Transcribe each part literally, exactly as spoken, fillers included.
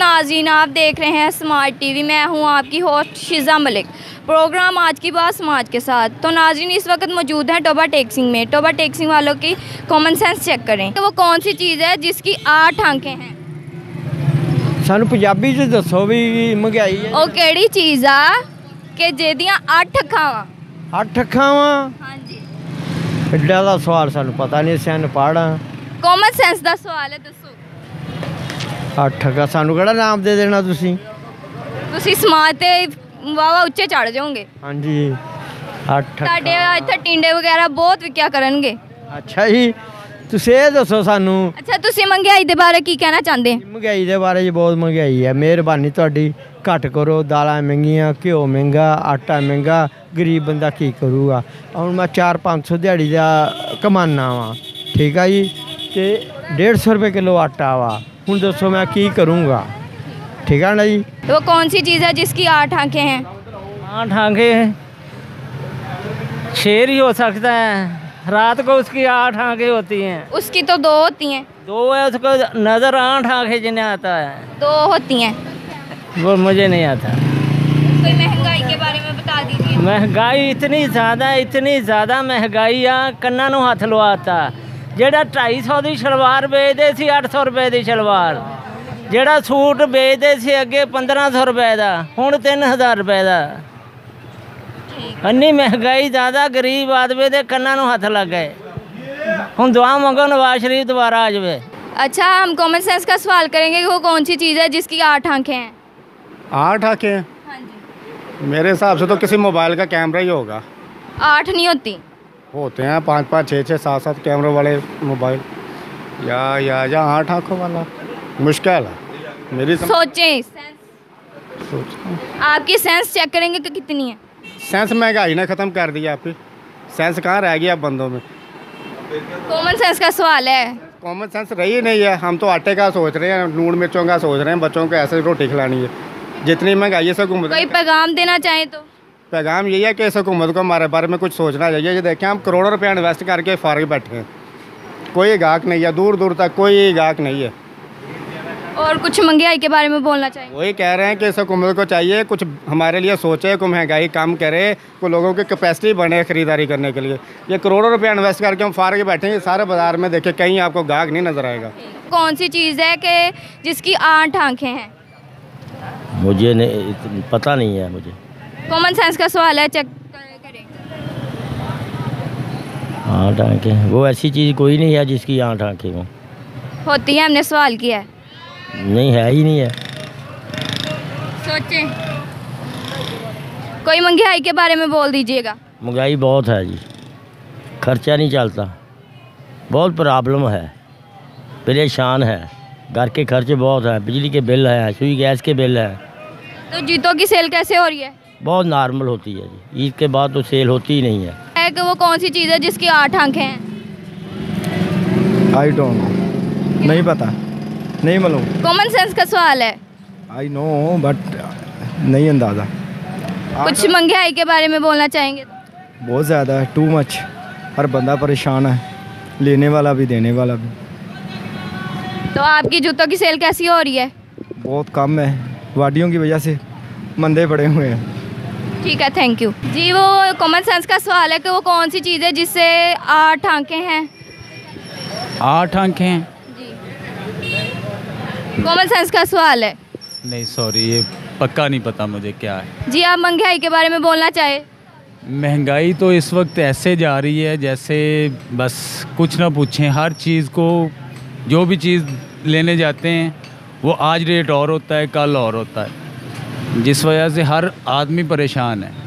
नाज़रीन, आप देख रहे हैं स्मार्ट टीवी। मैं हूं आपकी होस्ट शिज़ा मलिक। प्रोग्राम आज की बात समाज के साथ। तो नाज़रीन, इस वक्त मौजूद हैं टोबा टेक्सिंग में। टोबा टेक्सिंग वालों की कॉमन सेंस चेक करें कि वो कौन सी चीज़ है जिसकी आठ आंखें हैं। सानू पंजाबी च दसो भी महंगाई है। ਉਹ ਕਿਹੜੀ ਚੀਜ਼ ਆ ਕਿ ਜਿਹਦੀਆਂ ਅੱਠ ਅੱਖਾਂ ਵਾ। ਅੱਠ ਅੱਖਾਂ ਵਾ। ਹਾਂਜੀ, ਐਡਾ ਦਾ ਸਵਾਲ ਸਾਨੂੰ ਪਤਾ ਨਹੀਂ, ਸਿਆਣ ਪੜ੍ਹਾਂ। ਕਾਮਨ ਸੈਂਸ ਦਾ ਸਵਾਲ ਹੈ, ਦੱਸੋ। ਅੱਠ ਅੱਖਾਂ ਸਾਨੂੰ ਕਿਹੜਾ ਨਾਮ ਦੇ ਦੇਣਾ ਤੁਸੀਂ। ਤੁਸੀਂ ਸਮਾਜ ਤੇ ਵਾਵਾ ਉੱਚੇ ਚੜ ਜਾਓਗੇ। ਹਾਂਜੀ, ਅੱਠ ਤੁਹਾਡੇ ਇੱਥੇ ਟਿੰਡੇ ਵਗੈਰਾ ਬਹੁਤ ਵਿਕਿਆ ਕਰਨਗੇ। ਅੱਛਾ ਜੀ, ਤੁਸੀਂ ਇਹ ਦੱਸੋ ਸਾਨੂੰ। ਅੱਛਾ, ਤੁਸੀਂ ਮਹਿੰਗਾਈ ਦੇ ਬਾਰੇ ਕੀ ਕਹਿਣਾ ਚਾਹੁੰਦੇ? ਮਹਿੰਗਾਈ ਦੇ ਬਾਰੇ ਜੀ ਬਹੁਤ ਮਹਿੰਗਾਈ ਹੈ, ਮਿਹਰਬਾਨੀ ਤੁਹਾਡੀ ਘੱਟ ਕਰੋ। ਦਾਲਾਂ ਮਹਿੰਗੀਆਂ, ਘਿਓ ਮਹਿੰਗਾ, ਆਟਾ ਮਹਿੰਗਾ, ਗਰੀਬ ਬੰਦਾ ਕੀ ਕਰੂਗਾ। ਹੁਣ ਮੈਂ ਚਾਰ ਪੰਜ ਸੌ ਦਿਹਾੜੀ ਦਾ ਕਮਾਨਾ ਵਾ, ਠੀਕ ਆ ਜੀ, ਅਤੇ डेढ़ सौ रुपये किलो आटा वा। हूँ दसो मैं की करूँगा, ठीक है ना जी। वो कौन सी चीज़ है जिसकी आठ आंखें हैं? आठ आंखें शेर ही हो सकता है, रात को उसकी आठ आंखें होती हैं। उसकी तो दो होती हैं। दो है, उसको नज़र आठ आंखें जिन्हें आता है। दो होती हैं, वो मुझे नहीं आता। कोई महंगाई के बारे में बता दीजिए। महंगाई इतनी ज़्यादा इतनी ज़्यादा महंगाई आ कन्ना नूं हथ लवाता। ਜਿਹੜਾ ਢਾਈ ਸੌ ਦੀ ਸ਼ਲਵਾਰ ਵੇਚਦੇ ਸੀ ਅੱਠ ਸੌ ਰੁਪਏ ਦੀ ਸ਼ਲਵਾਰ, ਜਿਹੜਾ ਸੂਟ ਵੇਚਦੇ ਸੀ ਅੱਗੇ ਪੰਦਰਾਂ ਸੌ ਰੁਪਏ ਦਾ, ਹੁਣ ਤਿੰਨ ਹਜ਼ਾਰ ਰੁਪਏ ਦਾ। ਇੰਨੀ ਮਹਿੰਗਾਈ ਜ਼ਿਆਦਾ, ਗਰੀਬ ਆਦਮੀ ਦੇ ਕੰਨਾਂ ਨੂੰ ਹੱਥ ਲੱਗ ਗਏ। ਹੁਣ ਦੁਆ ਮੰਗੋ ਨਵਾਜ਼ शरीफ दोबारा आ जाए। अच्छा, हम कॉमन सेंस का सवाल करेंगे कि वो कौन सी चीज़ है जिसकी आठ आंखें हैं? आठ आंखें? हाँ जी। मेरे हिसाब से तो किसी मोबाइल का कैमरा ही होगा। आठ नहीं होती। होते हैं पाँच पाँच छः छः सात सात कैमरों वाले मोबाइल, या या या आठ आँखों वाला मुश्किल है मेरी सम... सोचें, सेंस सोच आपकी सेंस चेक करेंगे कि कितनी है। सेंस महंगाई ने ख़त्म कर दिया आपकी, सेंस कहाँ रह गया बंदों में। कॉमन सेंस का सवाल है। कॉमन सेंस रही नहीं है। हम तो आटे का सोच रहे हैं, लून मिर्चों का सोच रहे हैं, बच्चों को ऐसे रोटी खिलानी है। जितनी महंगाई से घूम कोई पैगाम देना चाहें तो? पैगाम यही है कि इस हुकूमत को हमारे बारे में कुछ सोचना चाहिए। ये देखें, हम करोड़ों रुपया इन्वेस्ट करके फारिग बैठे हैं, कोई गाहक नहीं है, दूर दूर तक कोई गाहक नहीं है। और कुछ महंगाई के बारे में बोलना चाहिए? वही कह रहे हैं कि इस हुकूमत को चाहिए कुछ हमारे लिए सोचे, को महंगाई कम करे, को लोगों की कैपेसिटी बने ख़रीदारी करने के लिए। ये करोड़ों रुपया इन्वेस्ट करके हम फारिग बैठे हैं, सारे बाज़ार में देखें कहीं आपको गाहक नहीं नज़र आएगा। कौन सी चीज़ है कि जिसकी आठ आँखें हैं? मुझे नहीं पता नहीं है। मुझे कॉमन सेंस का सवाल है, चेक करें। आठ आंखें, वो ऐसी चीज़ कोई नहीं है जिसकी आठ आंखें हों। होती है, हमने सवाल किया है। नहीं है ही नहीं है। सोचें, कोई महंगाई के बारे में बोल दीजिएगा। महंगाई बहुत है जी, खर्चा नहीं चलता, बहुत प्रॉब्लम है, परेशान है, घर के खर्चे बहुत हैं, बिजली के बिल हैं, सुई गैस के बिल हैं। तो जूतों की सेल कैसे हो रही है? बहुत नॉर्मल होती है जी, ईद के बाद तो सेल होती ही नहीं है। है कि वो कौन सी चीज़ है जिसकी आठ आंखें हैं? आई डोंट नो, नहीं पता, नहीं मालूम। कॉमन सेंस का सवाल है। आई नो बट नहीं अंदाज़ा। कुछ महंगाई के बारे में बोलना चाहेंगे? बहुत ज़्यादा है, टू मच। हर बंदा परेशान है, लेने वाला भी देने वाला भी। तो आपकी जूतों की सेल कैसी हो रही है? बहुत कम है, वादियों की वजह से मंदे पड़े हुए हैं। ठीक है, थैंक यू जी। वो कॉमन सेंस का सवाल है कि वो कौन सी चीज़ है जिससे आठ आंखें हैं? आठ आंखें हैं जी। कॉमन सेंस का सवाल है। नहीं सॉरी, ये पक्का नहीं पता मुझे क्या है जी। आप महंगाई के बारे में बोलना चाहे? महंगाई तो इस वक्त ऐसे जा रही है जैसे बस कुछ ना पूछें। हर चीज़ को, जो भी चीज़ लेने जाते हैं वो आज रेट और होता है, कल और होता है, जिस वजह से हर आदमी परेशान है।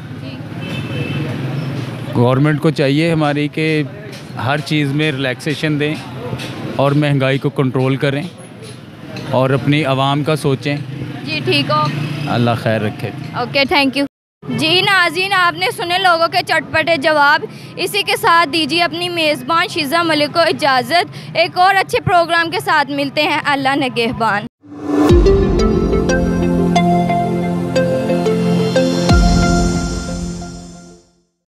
गवर्नमेंट को चाहिए हमारी कि हर चीज़ में रिलैक्सेशन दें और महंगाई को कंट्रोल करें और अपनी आवाम का सोचें। जी ठीक हो, अल्लाह खैर रखे। ओके, थैंक यू जी। नाज़रीन, आपने सुने लोगों के चटपटे जवाब। इसी के साथ दीजिए अपनी मेज़बान शिज़ा मलिक को इजाज़त। एक और अच्छे प्रोग्राम के साथ मिलते हैं। अल्लाह निगहबान।